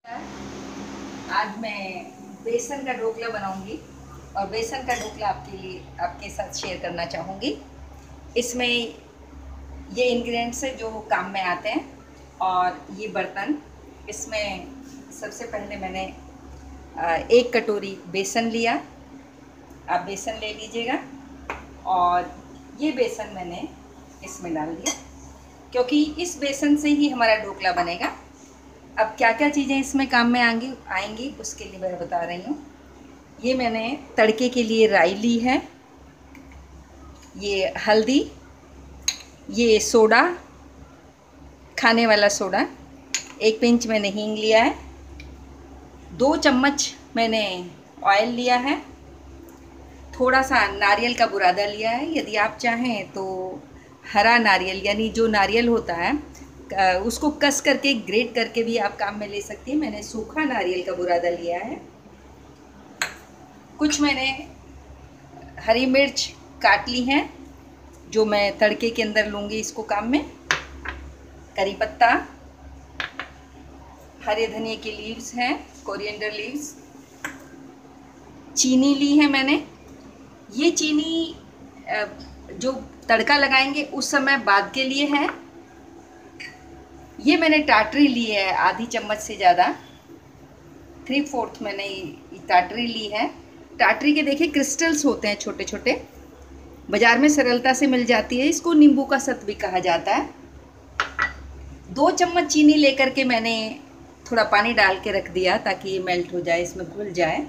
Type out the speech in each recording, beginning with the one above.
आज मैं बेसन का ढोकला बनाऊंगी और बेसन का ढोकला आपके साथ शेयर करना चाहूँगी। इसमें ये इंग्रेडिएंट्स है जो काम में आते हैं और ये बर्तन। इसमें सबसे पहले मैंने 1 कटोरी बेसन लिया। आप बेसन ले लीजिएगा और ये बेसन मैंने इसमें डाल दिया क्योंकि इस बेसन से ही हमारा ढोकला बनेगा। अब क्या क्या चीज़ें इसमें काम में आएंगी उसके लिए मैं बता रही हूँ। ये मैंने तड़के के लिए राई ली है, ये हल्दी, ये सोडा, खाने वाला सोडा, 1 पिंच मैंने हींग लिया है, 2 चम्मच मैंने ऑयल लिया है, थोड़ा सा नारियल का बुरादा लिया है। यदि आप चाहें तो हरा नारियल यानी जो नारियल होता है उसको कस करके ग्रेट करके भी आप काम में ले सकती हैं। मैंने सूखा नारियल का बुरादा लिया है। कुछ मैंने हरी मिर्च काट ली हैं जो मैं तड़के के अंदर लूँगी इसको काम में। करी पत्ता, हरे धनिए के लीव्स हैं, कोरिएंडर लीव्स, चीनी ली है मैंने। ये चीनी जो तड़का लगाएंगे उस समय बाद के लिए है। ये मैंने टाटरी ली है आधी चम्मच से ज़्यादा, 3/4 मैंने टाटरी ली है। टाटरी के देखिए क्रिस्टल्स होते हैं छोटे छोटे, बाज़ार में सरलता से मिल जाती है। इसको नींबू का सत्व भी कहा जाता है। 2 चम्मच चीनी लेकर के मैंने थोड़ा पानी डाल के रख दिया ताकि ये मेल्ट हो जाए, इसमें घुल जाए।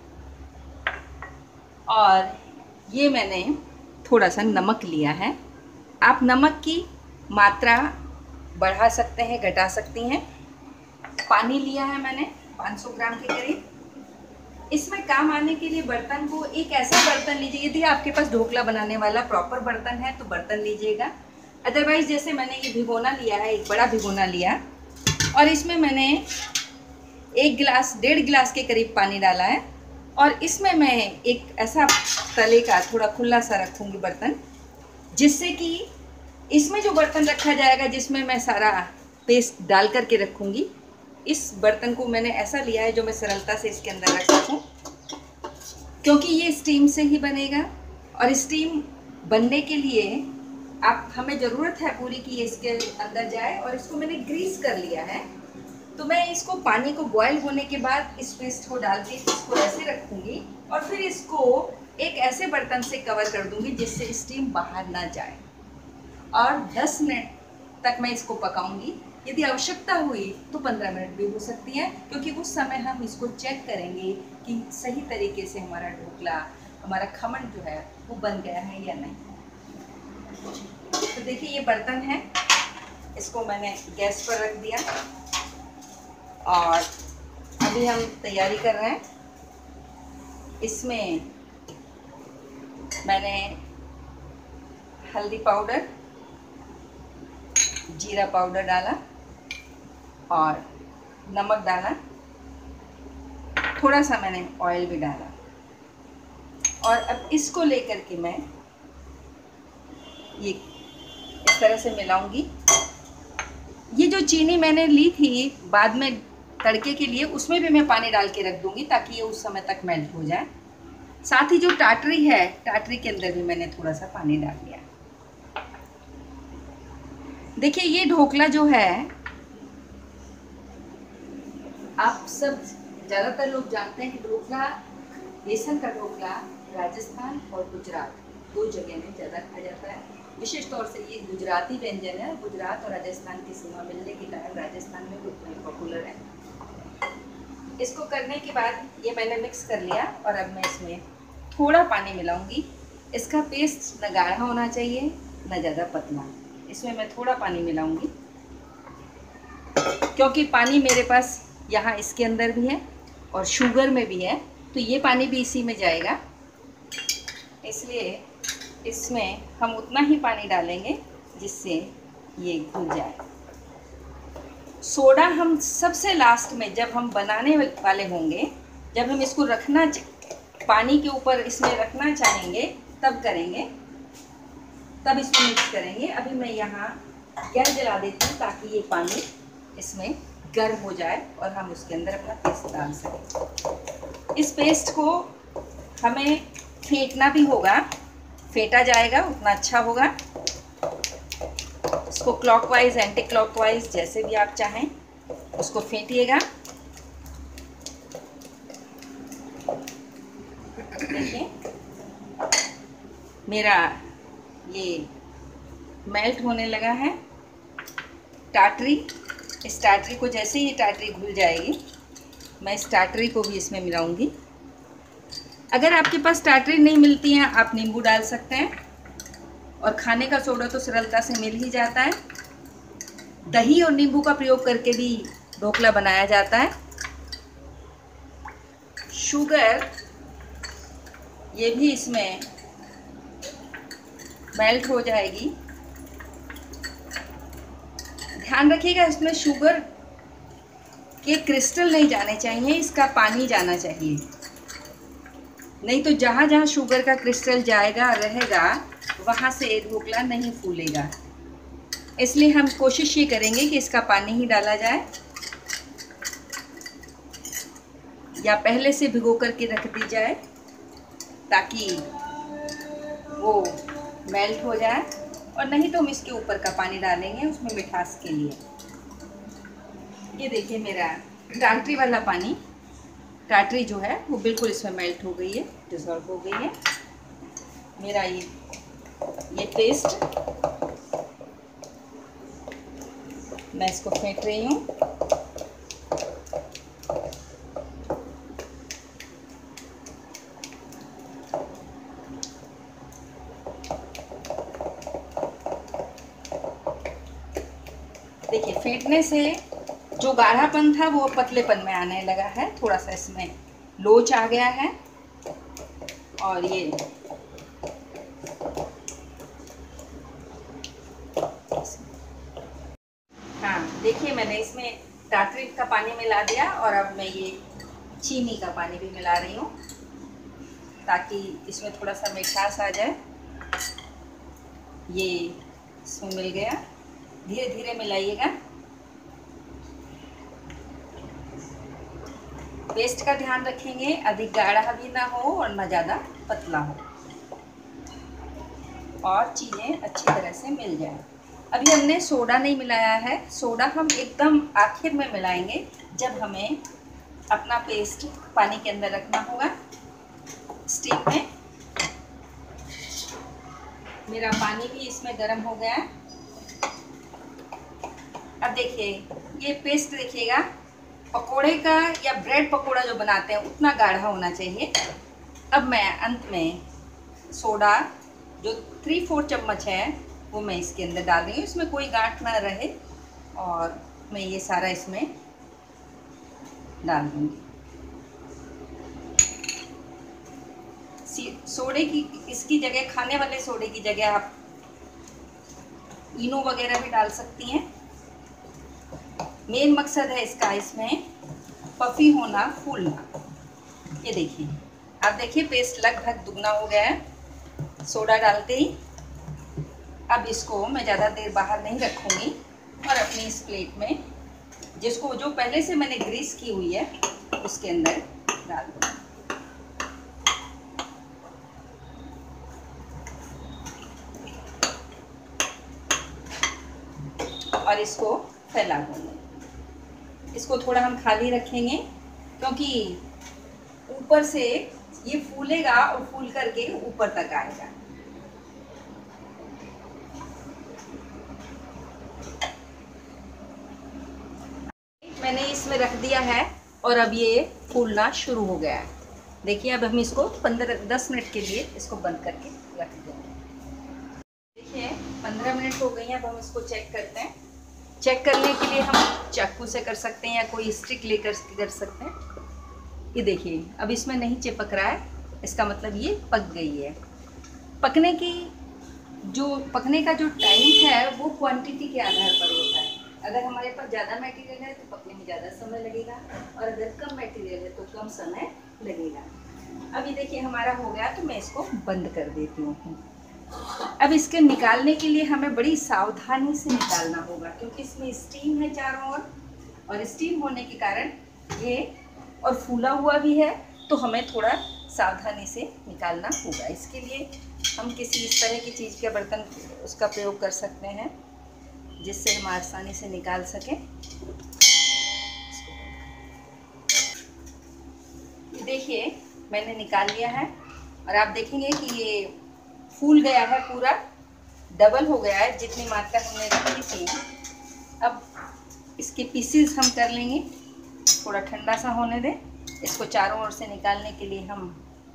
और ये मैंने थोड़ा सा नमक लिया है। आप नमक की मात्रा बढ़ा सकते हैं, घटा सकती हैं। पानी लिया है मैंने 500 ग्राम के करीब। इसमें काम आने के लिए बर्तन को एक ऐसा बर्तन लीजिए, यदि आपके पास ढोकला बनाने वाला प्रॉपर बर्तन है तो बर्तन लीजिएगा। अदरवाइज़ जैसे मैंने ये भिगोना लिया है, एक बड़ा भिगोना लिया और इसमें मैंने 1 गिलास 1.5 गिलास के करीब पानी डाला है। और इसमें मैं एक ऐसा तले का थोड़ा खुला सा रखूँगी बर्तन, जिससे कि इसमें जो बर्तन रखा जाएगा जिसमें मैं सारा पेस्ट डाल करके रखूँगी, इस बर्तन को मैंने ऐसा लिया है जो मैं सरलता से इसके अंदर रख सकूँ, क्योंकि ये स्टीम से ही बनेगा। और स्टीम बनने के लिए हमें ज़रूरत है पूरी कि इसके अंदर जाए। और इसको मैंने ग्रीस कर लिया है, तो मैं इसको पानी को बॉयल होने के बाद इस पेस्ट को डाल के इसको ऐसे रखूँगी और फिर इसको एक ऐसे बर्तन से कवर कर दूँगी जिससे स्टीम बाहर ना जाए। और 10 मिनट तक मैं इसको पकाऊंगी। यदि आवश्यकता हुई तो 15 मिनट भी हो सकती है, क्योंकि उस समय हम इसको चेक करेंगे कि सही तरीके से हमारा ढोकला, हमारा खमन जो है वो बन गया है या नहीं। तो देखिए ये बर्तन है, इसको मैंने गैस पर रख दिया और अभी हम तैयारी कर रहे हैं। इसमें मैंने हल्दी पाउडर, जीरा पाउडर डाला और नमक डाला, थोड़ा सा मैंने ऑयल भी डाला। और अब इसको लेकर के मैं ये इस तरह से मिलाऊंगी। ये जो चीनी मैंने ली थी बाद में तड़के के लिए, उसमें भी मैं पानी डाल के रख दूंगी ताकि ये उस समय तक मेल्ट हो जाए। साथ ही जो टाटरी है, टाटरी के अंदर भी मैंने थोड़ा सा पानी डाल दिया। देखिए ये ढोकला जो है, आप सब ज़्यादातर लोग जानते हैं कि ढोकला, बेसन का ढोकला राजस्थान और गुजरात 2 जगह में ज़्यादा खाया जाता है। विशेष तौर से ये गुजराती व्यंजन है। गुजरात और राजस्थान की सीमा मिलने के कारण राजस्थान में वो इतना पॉपुलर है। इसको करने के बाद ये मैंने मिक्स कर लिया और अब मैं इसमें थोड़ा पानी मिलाऊंगी। इसका पेस्ट न गाढ़ा होना चाहिए न ज़्यादा पतला। इसमें मैं थोड़ा पानी मिलाऊंगी क्योंकि पानी मेरे पास यहाँ इसके अंदर भी है और शुगर में भी है, तो ये पानी भी इसी में जाएगा। इसलिए इसमें हम उतना ही पानी डालेंगे जिससे ये घुल जाए। सोडा हम सबसे लास्ट में जब हम बनाने वाले होंगे, जब हम इसको पानी के ऊपर इसमें रखना चाहेंगे तब करेंगे, तब इसको मिक्स करेंगे। अभी मैं यहाँ गैस जला देती हूँ ताकि ये पानी इसमें गर्म हो जाए और हम उसके अंदर अपना पेस्ट डाल सकें। इस पेस्ट को हमें फेंटना भी होगा, फेंटा जाएगा उतना अच्छा होगा। इसको क्लॉकवाइज एंटी क्लॉकवाइज जैसे भी आप चाहें उसको फेंटिएगा। देखिए मेरा ये मेल्ट होने लगा है टाटरी। इस टाटरी को जैसे ही टाटरी घुल जाएगी मैं इस टाटरी को भी इसमें मिलाऊंगी। अगर आपके पास टाटरी नहीं मिलती है आप नींबू डाल सकते हैं, और खाने का सोडा तो सरलता से मिल ही जाता है। दही और नींबू का प्रयोग करके भी ढोकला बनाया जाता है। शुगर ये भी इसमें मेल्ट हो जाएगी। ध्यान रखिएगा इसमें शुगर के क्रिस्टल नहीं जाने चाहिए, इसका पानी जाना चाहिए। नहीं तो जहाँ जहाँ शुगर का क्रिस्टल जाएगा रहेगा वहाँ से एक ढोकला नहीं फूलेगा। इसलिए हम कोशिश ये करेंगे कि इसका पानी ही डाला जाए, या पहले से भिगो करके रख दी जाए ताकि वो मेल्ट हो जाए, और नहीं तो हम इसके ऊपर का पानी डालेंगे उसमें मिठास के लिए। ये देखिए मेरा टाटरी वाला पानी, टाटरी जो है वो बिल्कुल इसमें मेल्ट हो गई है, डिसॉल्व हो गई है। मेरा ये पेस्ट मैं इसको फेंट रही हूँ। देखिए फेंटने से जो गाढ़ापन था वो पतलेपन में आने लगा है, थोड़ा सा इसमें लोच आ गया है। और ये हाँ देखिए मैंने इसमें टाटरी का पानी मिला दिया, और अब मैं ये चीनी का पानी भी मिला रही हूँ ताकि इसमें थोड़ा सा मिठास आ जाए। ये इसमें मिल गया, धीरे धीरे मिलाइएगा। पेस्ट का ध्यान रखेंगे, अधिक गाढ़ा भी ना हो और ना ज़्यादा पतला हो, और चीज़ें अच्छी तरह से मिल जाए। अभी हमने सोडा नहीं मिलाया है, सोडा हम एकदम आखिर में मिलाएंगे जब हमें अपना पेस्ट पानी के अंदर रखना होगा स्टीम में। मेरा पानी भी इसमें गर्म हो गया है। अब देखिए ये पेस्ट देखिएगा, पकोड़े का या ब्रेड पकोड़ा जो बनाते हैं उतना गाढ़ा होना चाहिए। अब मैं अंत में सोडा जो 3/4 चम्मच है वो मैं इसके अंदर डाल रही हूँ, इसमें कोई गांठ ना रहे, और मैं ये सारा इसमें डाल दूँगी। सोडे की इसकी जगह, खाने वाले सोडे की जगह आप इनो वगैरह भी डाल सकती हैं। मेन मकसद है इसका इसमें पफी होना, फूलना। ये देखिए, आप देखिए पेस्ट लगभग दुगना हो गया है सोडा डालते ही। अब इसको मैं ज़्यादा देर बाहर नहीं रखूँगी और अपनी इस प्लेट में, जिसको जो पहले से मैंने ग्रीस की हुई है, उसके अंदर डाल दूँगी। और इसको फैला दूँगी। इसको थोड़ा हम खाली रखेंगे क्योंकि ऊपर से ये फूलेगा और फूल करके ऊपर तक आएगा। मैंने इसमें रख दिया है और अब ये फूलना शुरू हो गया है। देखिए अब हम इसको 15-10 मिनट के लिए इसको बंद करके रख देंगे। देखिए 15 मिनट हो गई हैं। अब हम इसको चेक करते हैं। चेक करने के लिए हम चाकू से कर सकते हैं या कोई स्टिक लेकर कर सकते हैं। ये देखिए अब इसमें नहीं चिपक रहा है, इसका मतलब ये पक गई है। पकने का जो टाइम है वो क्वांटिटी के आधार पर होता है। अगर हमारे पास ज़्यादा मटेरियल है तो पकने में ज़्यादा समय लगेगा, और अगर कम मटेरियल है तो कम समय लगेगा। अब ये देखिए हमारा हो गया, तो मैं इसको बंद कर देती हूँ। अब इसके निकालने के लिए हमें बड़ी सावधानी से निकालना होगा क्योंकि इसमें स्टीम है चारों ओर, और स्टीम होने के कारण ये और फूला हुआ भी है, तो हमें थोड़ा सावधानी से निकालना होगा। इसके लिए हम किसी इस तरह की चीज़ के बर्तन उसका प्रयोग कर सकते हैं जिससे हम आसानी से निकाल सकें। देखिए मैंने निकाल लिया है और आप देखेंगे कि ये फूल गया है, पूरा डबल हो गया है जितनी मात्रा हमने रखी थी। अब इसके पीसेस हम कर लेंगे, थोड़ा ठंडा सा होने दें। इसको चारों ओर से निकालने के लिए हम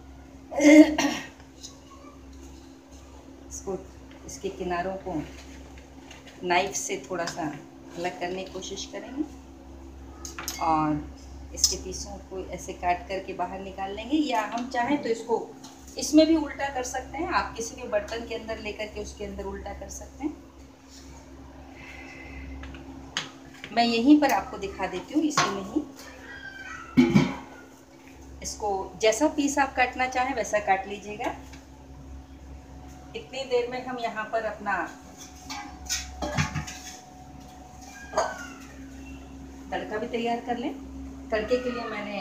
इसको इसके किनारों को नाइफ से थोड़ा सा अलग करने की कोशिश करेंगे और इसके पीसों को ऐसे काट करके बाहर निकाल लेंगे। या हम चाहें तो इसको इसमें भी उल्टा कर सकते हैं, आप किसी भी बर्तन के अंदर लेकर के उसके अंदर उल्टा कर सकते हैं। मैं यहीं पर आपको दिखा देती हूँ, इसी में ही। इसको जैसा पीस आप काटना चाहें वैसा काट लीजिएगा। इतनी देर में हम यहाँ पर अपना तड़का भी तैयार कर लें। तड़के के लिए मैंने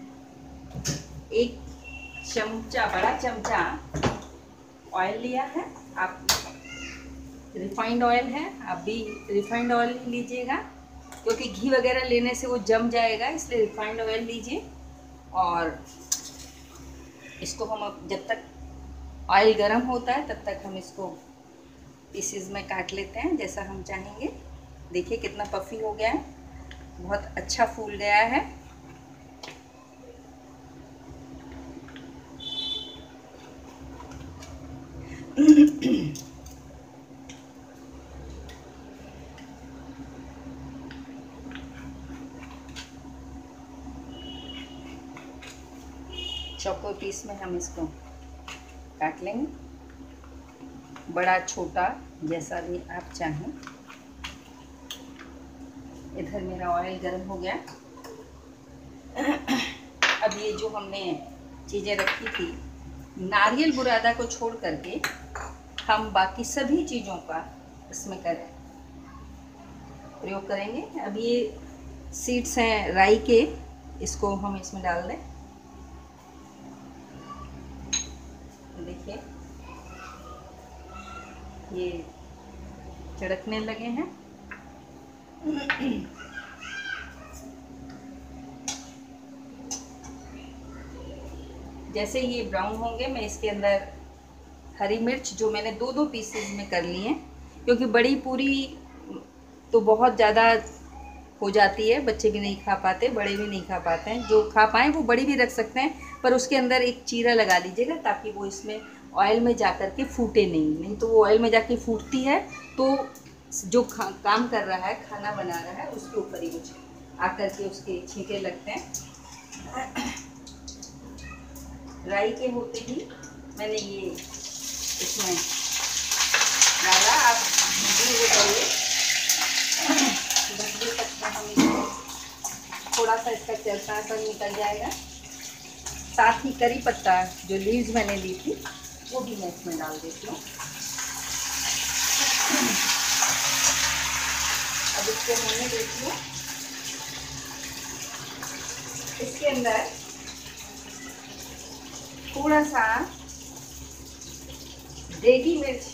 एक चमचा, बड़ा चमचा ऑयल लिया है। आप रिफाइंड ऑयल है, आप भी रिफाइंड ऑयल ही लीजिएगा, क्योंकि घी वगैरह लेने से वो जम जाएगा, इसलिए रिफाइंड ऑयल लीजिए। और इसको हम जब तक ऑयल गर्म होता है तब तक हम इसको पीसेस में काट लेते हैं जैसा हम चाहेंगे। देखिए कितना पफी हो गया है, बहुत अच्छा फूल गया है। चौकोर पीस में हम इसको काट लेंगे, बड़ा छोटा जैसा भी आप चाहें। इधर मेरा ऑयल गर्म हो गया। अब ये जो हमने चीज़ें रखी थी, नारियल बुरादा को छोड़ करके हम बाकी सभी चीज़ों का इसमें प्रयोग करेंगे। अब ये सीड्स हैं राई के, इसको हम इसमें डाल दें। देखिए ये चढ़कने लगे हैं। जैसे ये ब्राउन होंगे, मैं इसके अंदर हरी मिर्च जो मैंने दो दो पीसेस में कर ली हैं, क्योंकि बड़ी पूरी तो बहुत ज़्यादा हो जाती है, बच्चे भी नहीं खा पाते, बड़े भी नहीं खा पाते हैं। जो खा पाएँ वो बड़ी भी रख सकते हैं, पर उसके अंदर एक चीरा लगा लीजिएगा ताकि वो इसमें ऑयल में जा कर के फूटे नहीं तो वो ऑयल में जाके फूटती है तो जो काम कर रहा है, खाना बना रहा है, उसके ऊपर ही कुछ आकर के उसके छींटे लगते हैं। राई के होते ही मैंने ये इसमें डाला। आप वो करिए, हम इसको थोड़ा सा इसका चरखा पर निकल जाएगा। साथ ही करी पत्ता जो लीव्स मैंने ली थी वो भी मैं इसमें डाल देती हूँ। अब इसको होने देती हूँ। इसके अंदर थोड़ा सा देगी मिर्च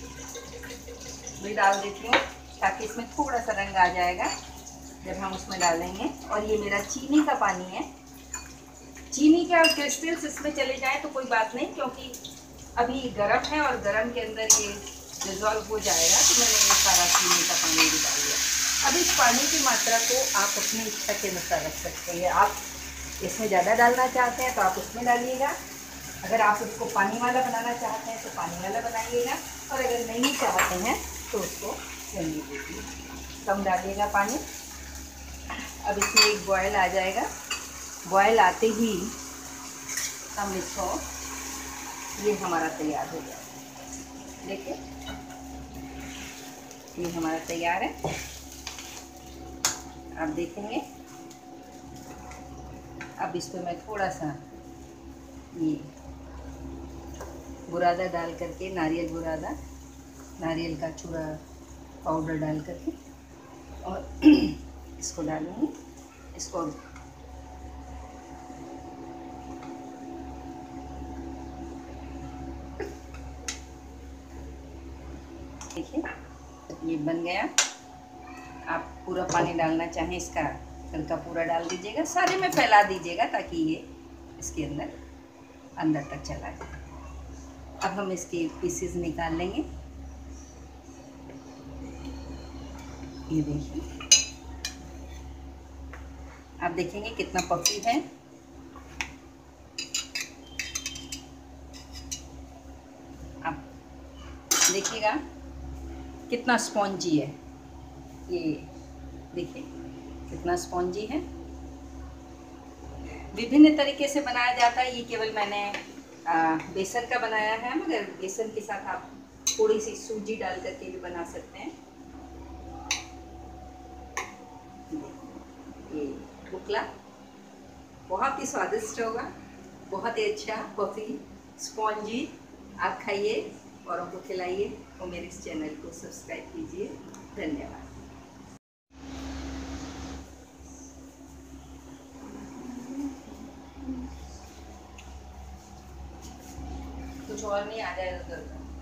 भी डाल देती हूँ ताकि इसमें थोड़ा सा रंग आ जाएगा जब हम उसमें डालेंगे। और ये मेरा चीनी का पानी है। चीनी के और क्रिस्टल्स इसमें चले जाए तो कोई बात नहीं, क्योंकि अभी गर्म है और गर्म के अंदर ये डिज़ोल्व हो जाएगा। तो मैंने ये सारा चीनी का पानी भी डाल दिया। अब इस पानी की मात्रा को आप अपनी इच्छा के अनुसार रख सकते हैं। आप इसमें ज़्यादा डालना चाहते हैं तो आप उसमें डालिएगा, अगर आप उसको पानी वाला बनाना चाहते हैं तो पानी वाला बनाइएगा, और अगर नहीं चाहते हैं तो उसको रहने दीजिए, कम डालिएगा पानी। अब इसमें एक बॉयल आ जाएगा। बॉयल आते ही हम इसको, ये हमारा तैयार हो गया। देखिए ये हमारा तैयार है। आप देखेंगे अब इस पर मैं थोड़ा सा ये बुरादा डाल करके, नारियल बुरादा, नारियल का चूरा पाउडर डाल करके, और इसको डालूंगी। इसको देखिए ये बन गया। आप पूरा पानी डालना चाहें इसका हल्का पूरा डाल दीजिएगा, सारे में फैला दीजिएगा ताकि ये इसके अंदर तक चला जाए। अब हम इसके पीसेस निकाल लेंगे। ये देखिए, आप देखेंगे कितना पफी है। आप देखिएगा कितना स्पॉन्जी है। ये देखिए कितना स्पॉन्जी है। विभिन्न तरीके से बनाया जाता है। ये केवल मैंने बेसन का बनाया है, मगर बेसन के साथ आप थोड़ी सी सूजी डाल करके भी बना सकते हैं। ये ढोकला बहुत ही स्वादिष्ट होगा, बहुत ही अच्छा पफी स्पॉन्जी। आप खाइए औरों को खिलाइए और मेरे इस चैनल को सब्सक्राइब कीजिए। धन्यवाद। कुछ और नहीं आ जाएगा।